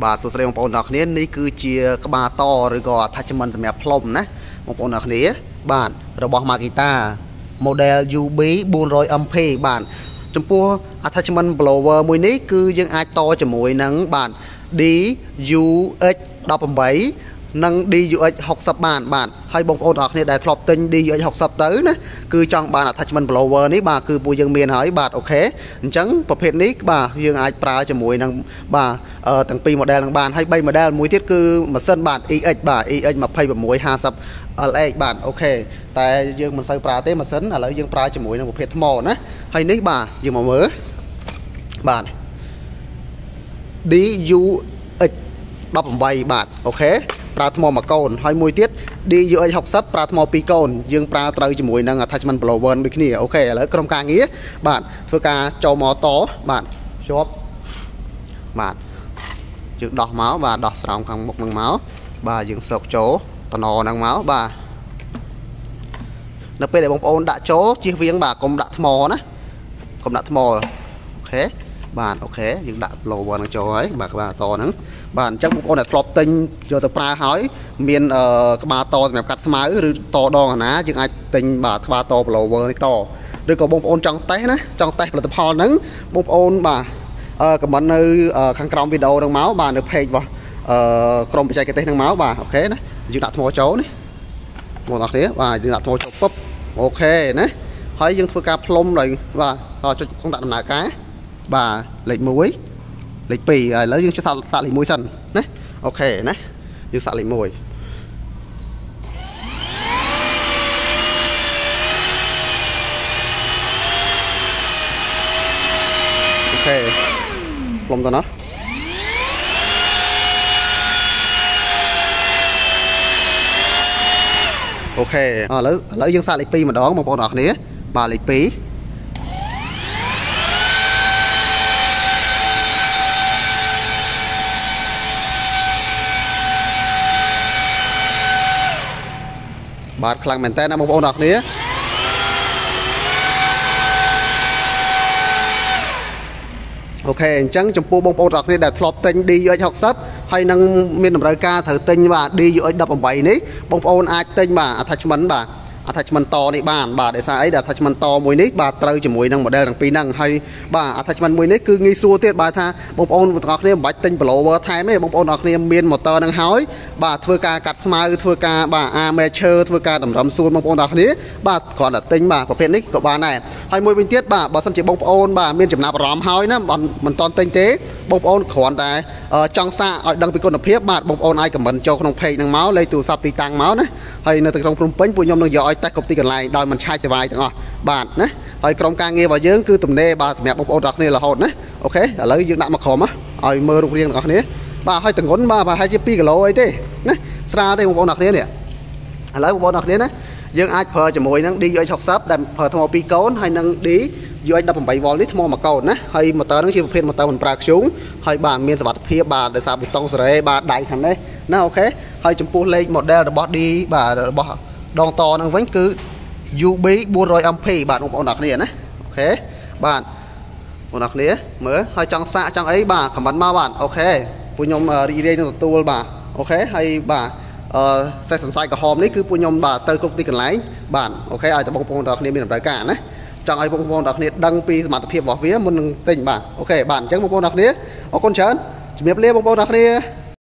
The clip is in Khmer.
បាទសួស្តីបងប្អូនទាំងគ្នានេះគឺជាក្បាលតឬក៏ attachment សម្រាប់ផ្លុំណាបងប្អូនទាំងគ្នាបាទរបស់ Makita model UB 400MP បាទចំពោះ attachment blower មួយនេះគឺយើងអាចតជាមួយនឹងបាទ DUX 18និង DUX 60បាទហើយបងប្អូនទាំងគ្នាដែលធ្លាប់ទិញ DUX 60ទៅណាគឺចង់បាន attachment blower នេះបាទគឺពួកយើងមានហើយបាទអូខេអញ្ចឹងប្រភេទនេះបាទយើងអាចប្រើជាមួយនឹងបាទទាំងពីរ model នឹងបានហើយ3 model មួយទៀតគឺម៉ាស៊ីនបាទ EX បាទ EX 2650 LX បាទអូខេតែយើងមិនសូវប្រើទេម៉ាស៊ីនឥឡូវយើងប្រើជាមួយនឹងប្រភេទថ្មណាហើយនេះបាទយើងមកមើលបាទ DUX 18បាទអូខេប្រើថ្មមួយកូនហើយមួយទៀត DUX 60ប្រើថ្ម2កូនយើងប្រើត្រូវជាមួយនឹង attachment blower ដូចគ្នាអូខេឥឡូវក្រុមការងារបាទធ្វើការចូលមកតបាទជាប់បាទយើងដោះមកបាទដោះស្រោមខាងមុខនឹងមកបាទយើងសោកចូលតំណហ្នឹងមកបាទនៅពេលដែលបងប្អូនដាក់ចូលជៀសវាងបាទកុំដាក់ថ្មណាកុំដាក់ថ្មអូខេបាទអូខេយើងដាក់ blower នឹងចូលហើយបាទក្បាលតហ្នឹងបាទអញ្ចឹងបងប្អូនដែលធ្លាប់ទិញយកទៅប្រើហើយមានក្បាលតសម្រាប់កាត់ស្មៅឬតដងអាណាយើងអាចទិញបាទក្បាលត blower នេះតឬក៏បងប្អូនចង់តេស្តណាចង់តេស្តផលិតផលហ្នឹងបងប្អូនបាទខមមិននៅខាងក្រោមវីដេអូហ្នឹងមកបាទនៅ page របស់ក្រុមបច្ចេកទេសហ្នឹងមកបាទអូខេណាយើងដាក់ថ្មចូលនេះបងប្អូនគ្នាបាទយើងដាក់ថ្មចូលពុបអូខេណាហើយយើងធ្វើការផ្លុំដោយបាទចុចកុងដាក់ដំណើរការបាទលេខ1លេខ2ហើយឥឡូវយើងចុចសាកលេខ1សិនណាអូខេណាយើងសាកលេខ1អូខេផ្លុំទៅណាអូខេឥឡូវយើងសាកលេខ2ម្ដងបងប្អូនអរគ្នាបាទលេខ2បាទខ្លាំងមែនតើណាបងប្អូនអរគ្នាអូខេអញ្ចឹងចំពោះបងប្អូនអរគ្នាដែលធ្លាប់ទិញ DUX 60ហើយនឹងមានតម្រូវការត្រូវទិញបាទ DUX 18នេះបងប្អូនអាចទិញបាទ attachment បាទ attachment តនេះបានបាទដោយសារអីដែល attachment តមួយនេះបាទត្រូវជាមួយនឹង model ទាំងពីរហ្នឹងហើយបាទ attachment មួយនេះគឺងាយស្រួលទៀតបាទថាបងប្អូនទាំងអស់គ្នាមិនបាច់ទិញ blower ថែមទេបងប្អូនអរគ្នាមាន motor ហ្នឹងហើយបាទធ្វើការកាត់ស្មៅធ្វើការបាទ armature ធ្វើការតម្រឹមសួនបងប្អូនអរគ្នាបាទគ្រាន់តែទិញបាទប្រភេទនេះក៏បានដែរហើយមួយវិញទៀតបាទបើសិនជាបងប្អូនបាទមានចំណាប់អារម្មណ៍ហើយណាមិនតន់ទិញទេបងប្អូនគ្រាន់តែចង់សាកឲ្យដឹងពីគុណភាពបាទបងប្អូនអាច comment ចូលក្នុង page ហ្នឹងមកលេខទូរស័ព្ទទីតាំងមកណាហើយនៅក្នុងភ្នំពេញពួកខ្ញុំនឹងយកឲ្យតេស្តគ្រប់ទីកន្លែងដោយមិនឆាយសេវាយទាំងអស់បាទណាហើយក្រុមការងាររបស់យើងគឺទំនេរបាទសម្រាប់បងប្អូនទាំងអស់គ្នារហូតណាអូខេឥឡូវយើងដាក់មកក្រុមឲ្យមើលរូបរាងទាំងអស់គ្នាបាទហើយទម្ងន់បាទប្រហែលជា2គីឡូអីទេណាស្រាលទេបងប្អូនទាំងអស់គ្នានេះឥឡូវបងប្អូនទាំងអស់គ្នាណាយើងអាចប្រើជាមួយនឹង DUX 60ដែលប្រើថ្ម2កូនហើយនឹង DUX 18V នេះថ្ម1កូនណាហើយ motor ហ្នឹងជាប្រភេទ motor មិនប្រើធ្យូងហើយបាទមានសុវត្ថិភាពបាទដោយសារប៊ូតុងសេរីបាទដៃខាងនេះណាអូខេហើយចំពោះលេខ model របស់ D បាទរបស់ដងតហ្នឹងវិញគឺ UB 400MP បាទបងប្អូនទាំងគ្នាណាអូខេបាទបងប្អូនទាំងគ្នាមើលហើយចង់សាកចង់អីបាទ comment មកបាទអូខេពួកខ្ញុំរីករាយនឹងទទួលបាទអូខេហើយបាទសេះសង្ស័យក្រហមនេះគឺពួកខ្ញុំបាទទៅគ្រប់ទីកន្លែងបាទអូខេឲ្យតែបងប្អូនទាំងគ្នាមានតម្រូវការណាចង់ឲ្យបងប្អូនទាំងគ្នាដឹងពីសមត្ថភាពរបស់វាមុននឹងទិញបាទអូខេបាទអញ្ចឹងបងប្អូនទាំងគ្នាអរគុណច្រើនជំរាបលាបងប្អូនទាំងគ្នា